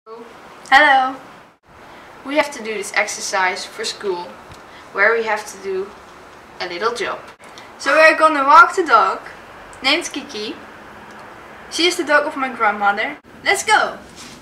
Hello! We have to do this exercise for school, where we have to do a little job. So we're gonna walk the dog, named Kiki. She is the dog of my grandmother. Let's go!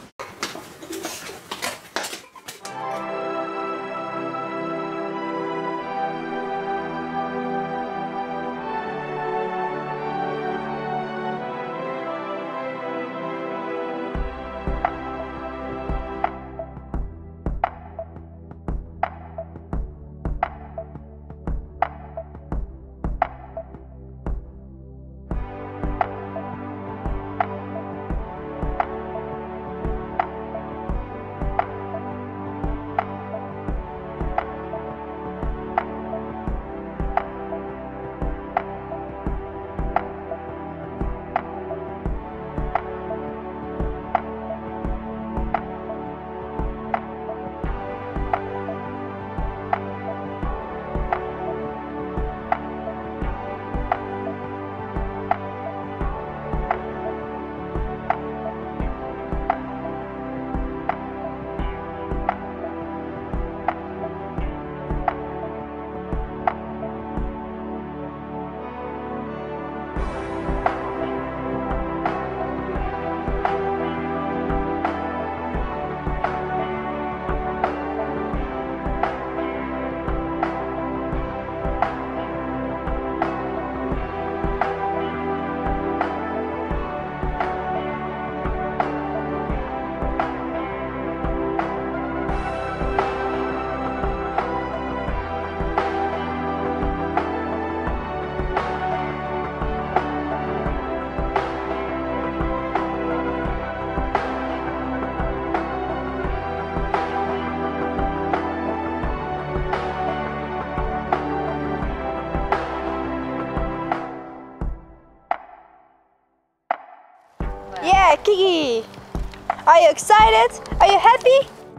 Yeah, Kiki! Are you excited? Are you happy?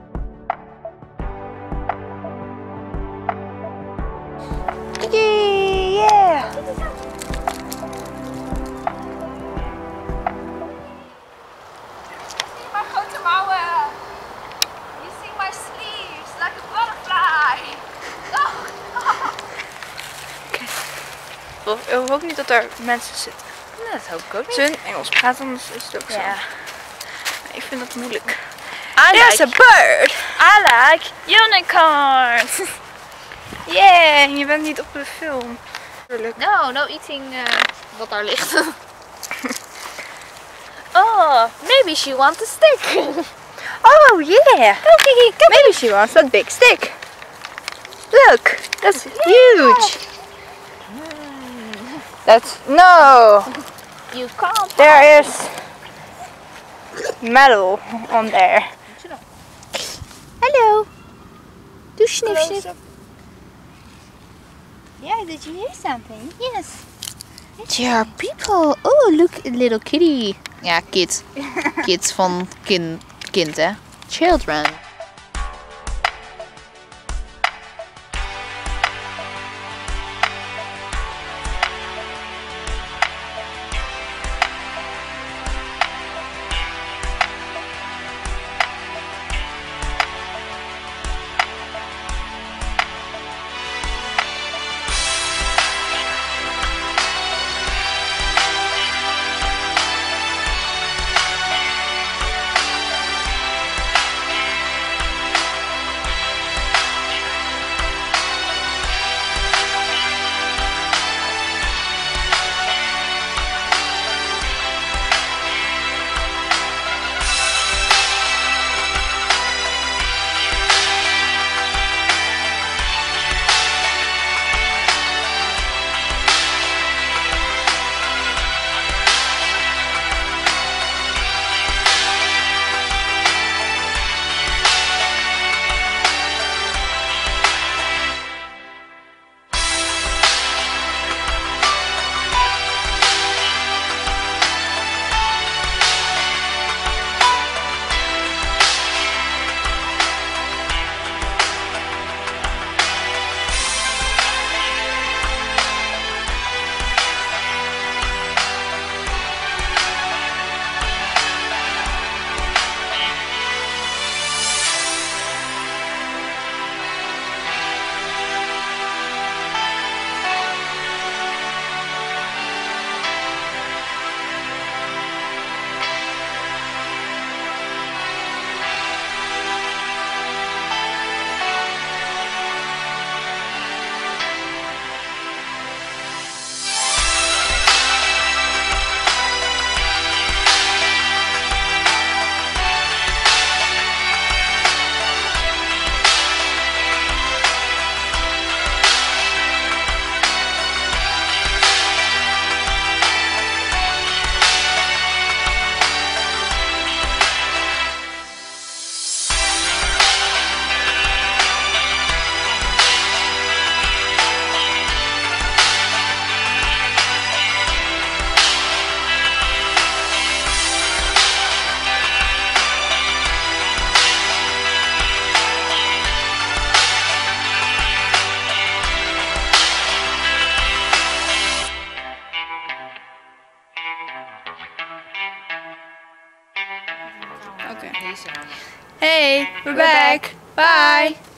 Kiki! Yeah! My grote mouwen! You see my sleeves like a butterfly! Ik hoop ook niet dat er mensen zitten. Nee, dat hoop ik ook niet. Zullen we in Engels praten, anders is het ook zo. Ja. Ik vind dat moeilijk. There's a bird! I like unicorns! Yeah, je bent niet op de film. Tuurlijk. No eating wat daar ligt. Oh, maybe she wants a stick. Oh yeah! Go Kiki, come Maybe she wants that big stick. Look, that's huge. That's no. You can't. There is metal on there. Hello. Do sniff sniff. Yeah, did you hear something? Yes. There are people. Oh, look, a little kitty. Ja, kid. Kids van kind, hè? Children. Oké. Hey, we're back. Bye.